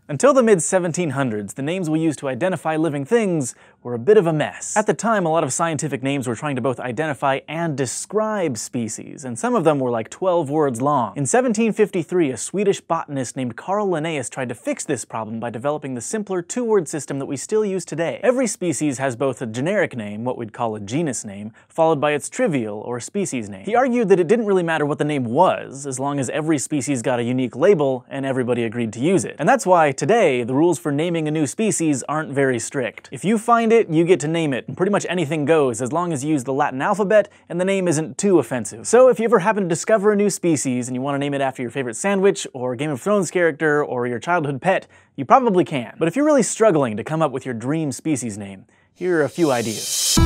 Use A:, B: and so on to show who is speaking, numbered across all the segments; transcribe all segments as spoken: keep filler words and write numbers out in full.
A: Until the mid seventeen hundreds, the names we used to identify living things were a bit of a mess. At the time, a lot of scientific names were trying to both identify and describe species, and some of them were like twelve words long. In seventeen fifty-three, a Swedish botanist named Carl Linnaeus tried to fix this problem by developing the simpler two-word system that we still use today. Every species has both a generic name, what we'd call a genus name, followed by its trivial or species name. He argued that it didn't really matter what the name was, as long as every species got a unique label and everybody agreed to use it. And that's why, today, the rules for naming a new species aren't very strict. If you find it, you get to name it, and pretty much anything goes, as long as you use the Latin alphabet and the name isn't too offensive. So if you ever happen to discover a new species and you want to name it after your favorite sandwich, or Game of Thrones character, or your childhood pet, you probably can. But if you're really struggling to come up with your dream species name, here are a few ideas.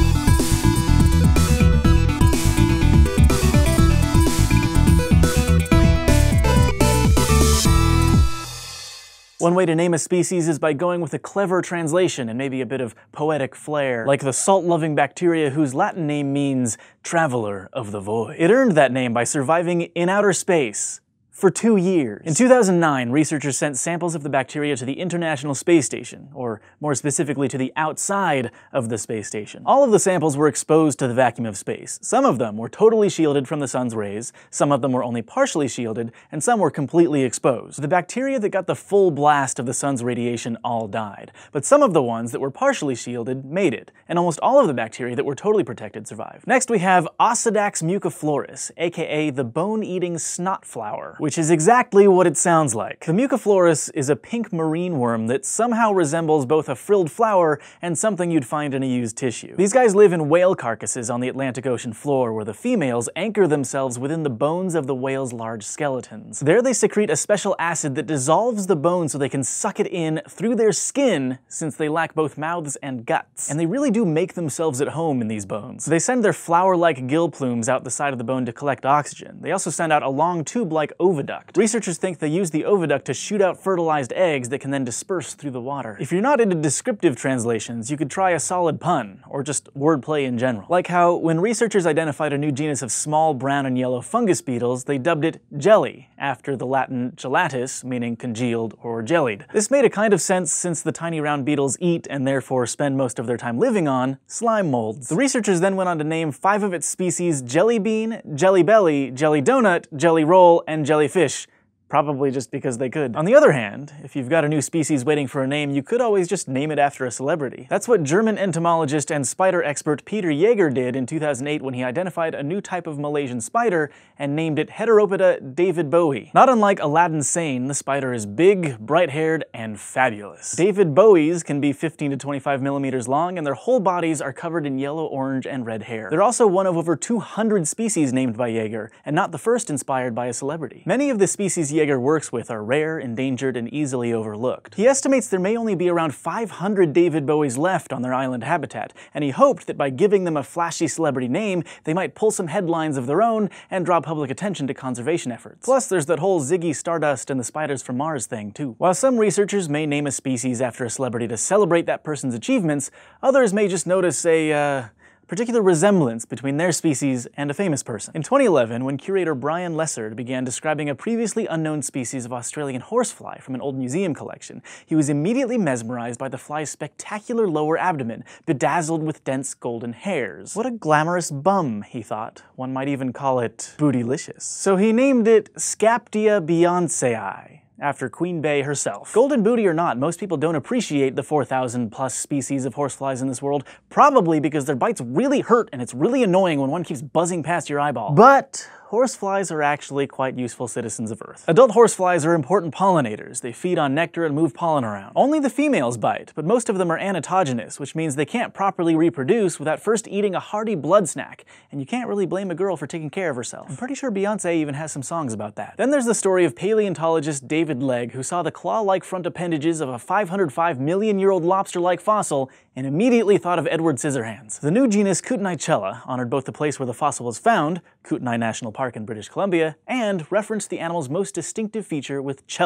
A: One way to name a species is by going with a clever translation and maybe a bit of poetic flair, like the salt-loving bacteria whose Latin name means traveler of the void. It earned that name by surviving in outer space for two years. In two thousand nine, researchers sent samples of the bacteria to the International Space Station, or more specifically to the outside of the space station. All of the samples were exposed to the vacuum of space. Some of them were totally shielded from the sun's rays, some of them were only partially shielded, and some were completely exposed. The bacteria that got the full blast of the sun's radiation all died, but some of the ones that were partially shielded made it, and almost all of the bacteria that were totally protected survived. Next we have Osedax MUCOFLORIS, aka the bone-eating snot flower, which is exactly what it sounds like. The MUCOFLORIS is a pink marine worm that somehow resembles both a frilled flower and something you'd find in a used tissue. These guys live in whale carcasses on the Atlantic Ocean floor, where the females anchor themselves within the bones of the whale's large skeletons. There they secrete a special acid that dissolves the bone so they can suck it in through their skin, since they lack both mouths and guts. And they really do make themselves at home in these bones. They send their flower-like gill plumes out the side of the bone to collect oxygen. They also send out a long tube-like oviduct. Researchers think they use the oviduct to shoot out fertilized eggs that can then disperse through the water. If you're not into descriptive translations, you could try a solid pun, or just wordplay in general. Like how, when researchers identified a new genus of small brown and yellow fungus beetles, they dubbed it jelly, after the Latin gelatus, meaning congealed or jellied. This made a kind of sense since the tiny round beetles eat, and therefore spend most of their time living on, slime molds. The researchers then went on to name five of its species jelly bean, jelly belly, jelly donut, jelly roll, and jellyfish. Probably just because they could. On the other hand, if you've got a new species waiting for a name, you could always just name it after a celebrity. That's what German entomologist and spider expert Peter Jäger did in two thousand eight when he identified a new type of Malaysian spider and named it Heteropoda DAVIDBOWIE. Not unlike Aladdin's Sane, the spider is big, bright-haired, and fabulous. DAVIDBOWIEs can be fifteen to twenty-five millimeters long, and their whole bodies are covered in yellow, orange, and red hair. They're also one of over two hundred species named by Jäger, and not the first inspired by a celebrity. Many of the species Jäger works with are rare, endangered, and easily overlooked. He estimates there may only be around five hundred DAVIDBOWIEs left on their island habitat, and he hoped that by giving them a flashy celebrity name, they might pull some headlines of their own and draw public attention to conservation efforts. Plus, there's that whole Ziggy Stardust and the Spiders from Mars thing, too. While some researchers may name a species after a celebrity to celebrate that person's achievements, others may just notice a, uh, particular resemblance between their species and a famous person. In twenty eleven, when curator Brian Lessard began describing a previously unknown species of Australian horsefly from an old museum collection, he was immediately mesmerized by the fly's spectacular lower abdomen, bedazzled with dense golden hairs. What a glamorous bum, he thought. One might even call it bootylicious. So he named it Scaptia BEYONCEAE, after Queen Bey herself. Golden booty or not, most people don't appreciate the four thousand plus species of horseflies in this world, probably because their bites really hurt and it's really annoying when one keeps buzzing past your eyeball. But horseflies are actually quite useful citizens of Earth. Adult horseflies are important pollinators. They feed on nectar and move pollen around. Only the females bite, but most of them are anatogenous, which means they can't properly reproduce without first eating a hearty blood snack, and you can't really blame a girl for taking care of herself. I'm pretty sure Beyonce even has some songs about that. Then there's the story of paleontologist David Legg, who saw the claw-like front appendages of a five hundred five million year old lobster-like fossil and immediately thought of Edward Scissorhands. The new genus Kootenai honored both the place where the fossil was found, Kootenai National Park in British Columbia, and referenced the animal's most distinctive feature with chela,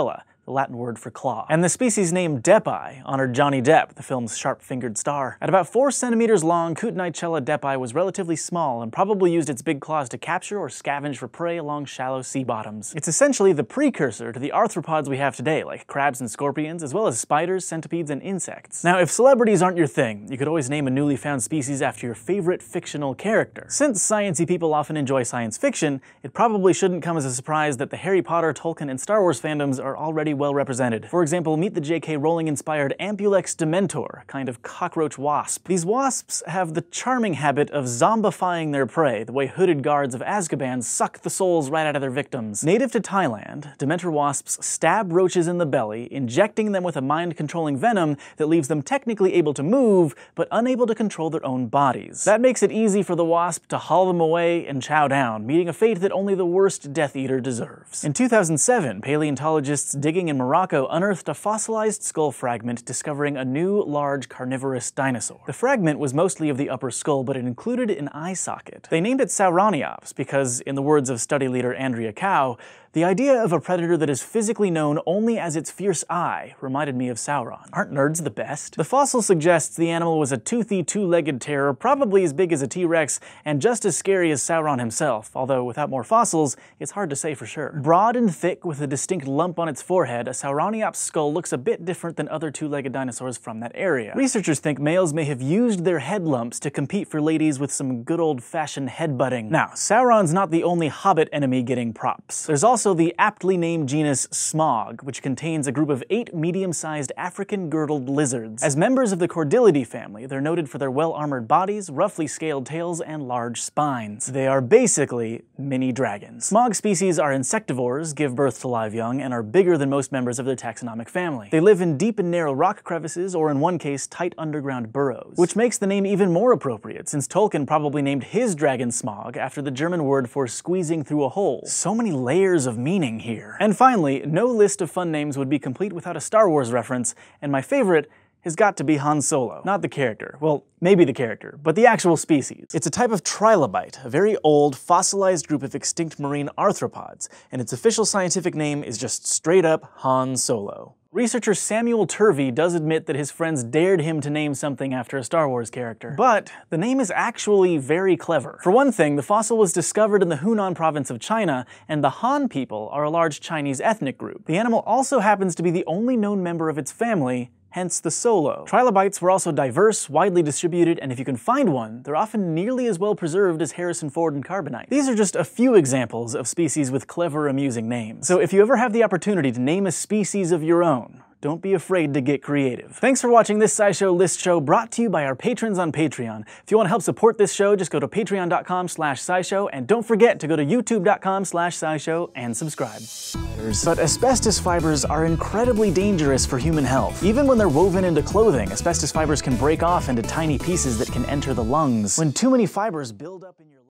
A: the Latin word for claw. And the species name Depeye honored Johnny Depp, the film's sharp-fingered star. At about four centimeters long, Kootenai-chella depeye was relatively small and probably used its big claws to capture or scavenge for prey along shallow sea bottoms. It's essentially the precursor to the arthropods we have today, like crabs and scorpions, as well as spiders, centipedes, and insects. Now, if celebrities aren't your thing, you could always name a newly found species after your favorite fictional character. Since sciencey people often enjoy science fiction, it probably shouldn't come as a surprise that the Harry Potter, Tolkien, and Star Wars fandoms are already well represented. For example, meet the J K Rowling-inspired AMPULEX DEMENTOR, a kind of cockroach wasp. These wasps have the charming habit of zombifying their prey, the way hooded guards of Azkaban suck the souls right out of their victims. Native to Thailand, Dementor wasps stab roaches in the belly, injecting them with a mind-controlling venom that leaves them technically able to move, but unable to control their own bodies. That makes it easy for the wasp to haul them away and chow down, meeting a fate that only the worst Death Eater deserves. In two thousand seven, paleontologists digging in Morocco unearthed a fossilized skull fragment discovering a new, large, carnivorous dinosaur. The fragment was mostly of the upper skull, but it included an eye socket. They named it SAURONIOPS because, in the words of study leader Andrea Cow, the idea of a predator that is physically known only as its fierce eye reminded me of Sauron. Aren't nerds the best? The fossil suggests the animal was a toothy, two-legged terror, probably as big as a T-Rex, and just as scary as Sauron himself, although without more fossils, it's hard to say for sure. Broad and thick with a distinct lump on its forehead, a Sauroniops skull looks a bit different than other two-legged dinosaurs from that area. Researchers think males may have used their head lumps to compete for ladies with some good old-fashioned headbutting. Now, Sauron's not the only hobbit enemy getting props. There's also the aptly named genus Smog, which contains a group of eight medium-sized African-girdled lizards. As members of the Chordilidae family, they're noted for their well-armored bodies, roughly scaled tails, and large spines. They are basically mini dragons. Smog species are insectivores, give birth to live young, and are bigger than most members of their taxonomic family. They live in deep and narrow rock crevices, or in one case, tight underground burrows, which makes the name even more appropriate, since Tolkien probably named his dragon Smog after the German word for squeezing through a hole. So many layers of meaning here. And finally, no list of fun names would be complete without a Star Wars reference, and my favorite has got to be Han Solo. Not the character. Well, maybe the character, but the actual species. It's a type of trilobite, a very old, fossilized group of extinct marine arthropods, and its official scientific name is just straight up Han Solo. Researcher Samuel Turvey does admit that his friends dared him to name something after a Star Wars character. But the name is actually very clever. For one thing, the fossil was discovered in the Hunan province of China, and the Han people are a large Chinese ethnic group. The animal also happens to be the only known member of its family, hence the Solo. Trilobites were also diverse, widely distributed, and if you can find one, they're often nearly as well preserved as Harrison Ford and Carbonite. These are just a few examples of species with clever, amusing names. So if you ever have the opportunity to name a species of your own, don't be afraid to get creative. Thanks for watching this SciShow List Show brought to you by our patrons on Patreon. If you want to help support this show, just go to patreon dot com slash scishow, and don't forget to go to youtube dot com slash scishow and subscribe. But asbestos fibers are incredibly dangerous for human health. Even when they're woven into clothing, asbestos fibers can break off into tiny pieces that can enter the lungs. When too many fibers build up in your